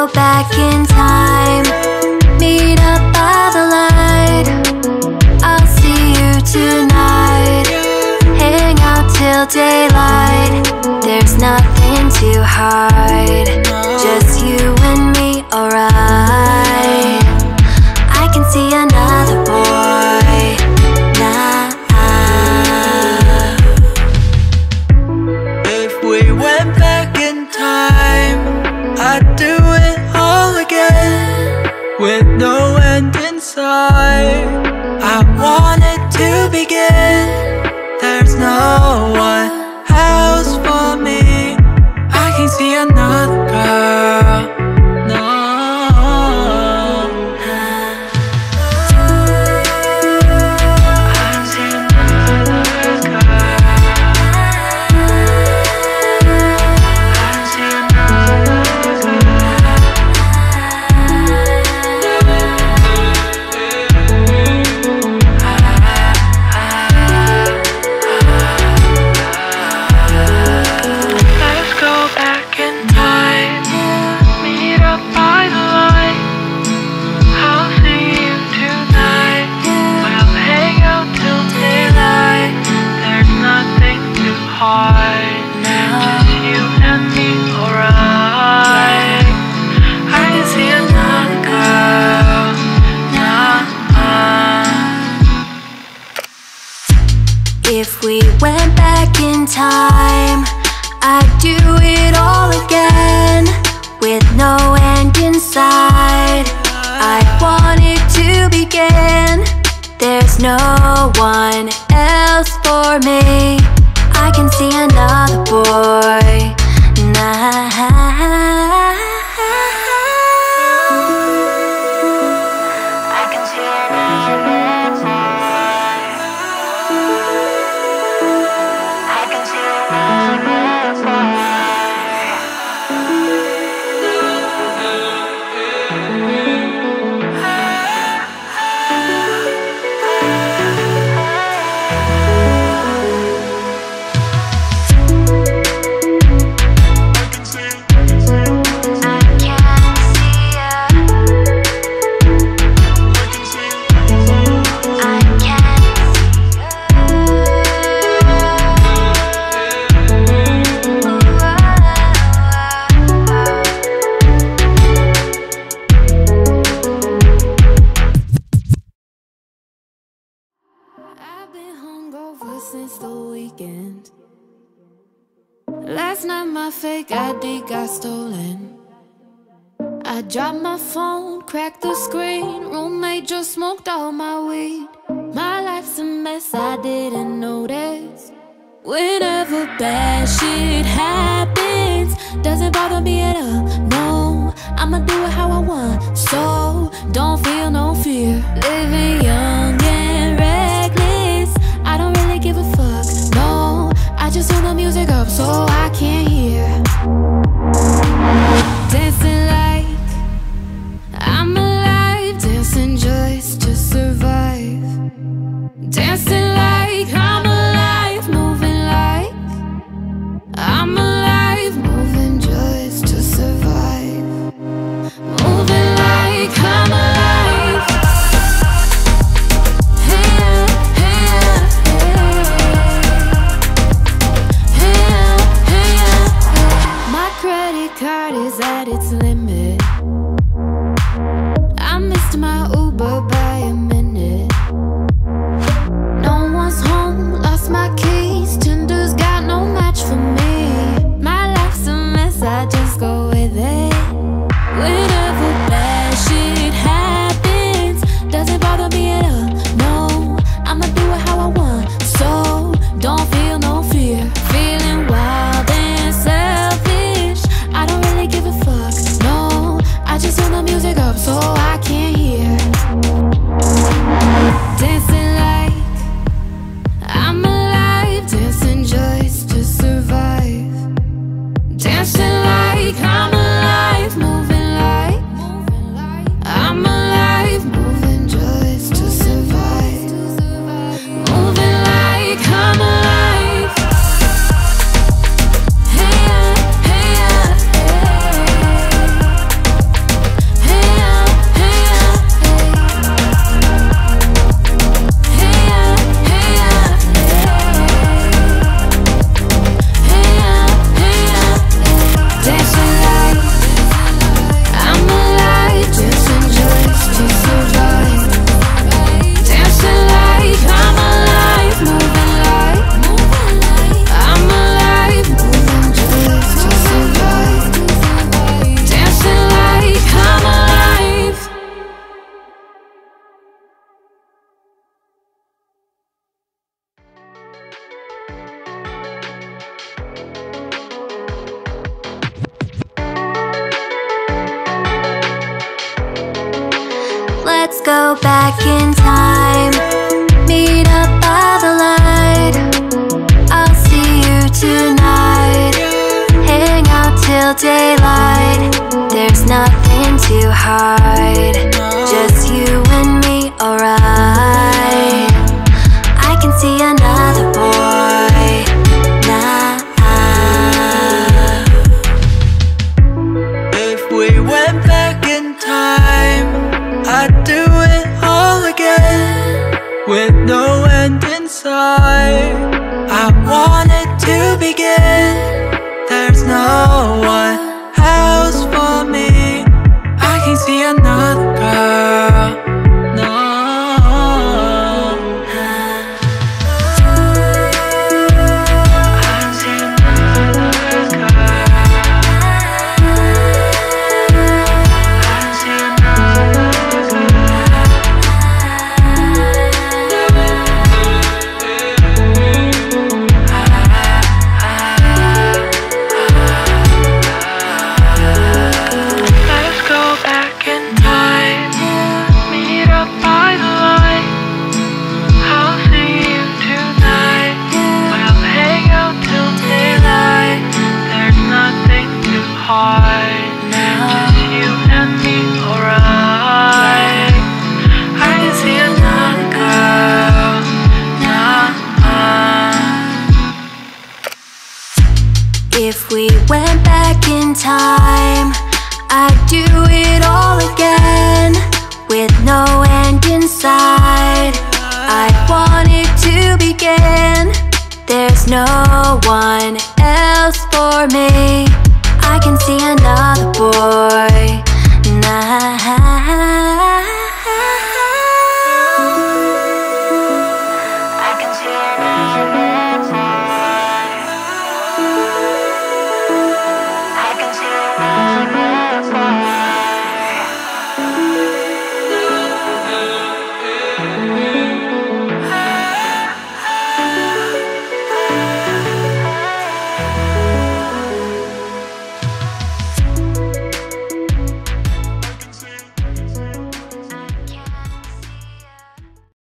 back in time, meet up by the light. I'll see you tonight, hang out till daylight. There's nothing to hide, just you and me, alright. I can see another boy now. If we went back in time, I'd do it all again, with no end in sight. I want it to begin. There's no one else for me. I can see another girl. No, I can see another girl. I can see another Let's go back in time, meet up by the light. I'll see you tonight, we'll hang out till daylight. There's nothing to hide, just you and me, alright. I can see another girl now. If we went back in time, I'd do it all again, with no end in sight. I want it to begin. There's no one else for me. I can see another boy now. I can see another boy. I can see another boy. I've been hungover since the weekend. Last night my fake ID got stolen. I dropped my phone, cracked the screen. Roommate just smoked all my weed. My life's a mess, I didn't notice. Whenever bad shit happens, doesn't bother me at all, no. I'ma do it how I want, so don't feel no fear. Living young and reckless, I don't really give a fuck, no. I just turn the music up so I can't hear. Dancing like I'm alive, dancing just to survive. Dancing like I'm alive, moving like I'm alive, moving just to survive. Moving like I'm alive. go back in time, meet up by the light. I'll see you tonight, hang out till daylight. There's nothing to hide, just you and me, alright. I can see another boy now. If we went back in time, I'd do it all again, with no end in sight. I want it to begin. There's no one else for me. I can see another girl. No, I see another girl. I see another Let's go back in time, meet up by the light. I'll see you tonight, we'll hang out till daylight. There's nothing to hide, just you and me, alright. I can see another girl now. If we went back in time, I'd do it all again, with no end in sight. I want it to begin. There's no